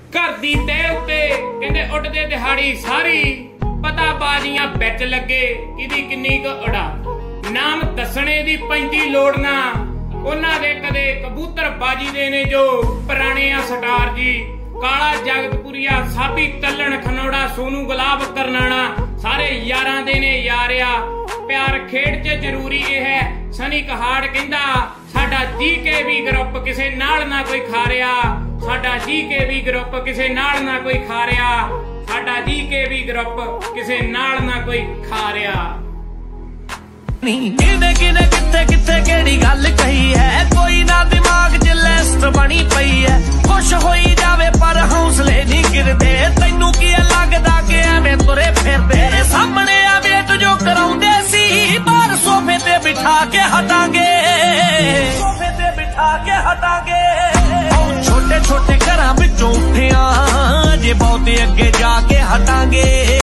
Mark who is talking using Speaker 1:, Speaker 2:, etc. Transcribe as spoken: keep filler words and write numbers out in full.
Speaker 1: घर दी तय उत्ते कहंदे उड्डदे दिहाड़ी सारी पता बाजियां बिच लगे किदी किन्नी क उड़ा नाम दसणे दी पैंदी लोड़ ना उन्हां दे कदे कबूतर बाजी दे ने जो पुराने आ सटार जी काला जगतपुरिया साबी तल्लण खनौड़ा सोनू गुलाब करनाना सारे यारां दे ने यारिया प्यार खेड च जरूरी ये है सनी कहाड़ कहंदा साडा जी के भी ग्रुप किसे नाल ना कोई खा रिया साडा जी के भी ग्रुप किसे नाल ना कोई खा रिया साडा जी के भी ग्रुप किसे नाल ना कोई खा रिया
Speaker 2: किने किने किथे किथे केड़ी गल कही है कोई ना दिमाग च लिस्ट बनी पई है खुश होई जावे पर हौसले नहीं गिरदे तैनू की लगदा कि एवें तुरे फिरदे सामने आ वेट जो कराउंदे सी बाहर सोफे ते बिठा के हटांगे सोफे ते बिठा के हटांगे छोटे छोटे घरां विचों उठिया जे बहुत अगे जाके हटांगे।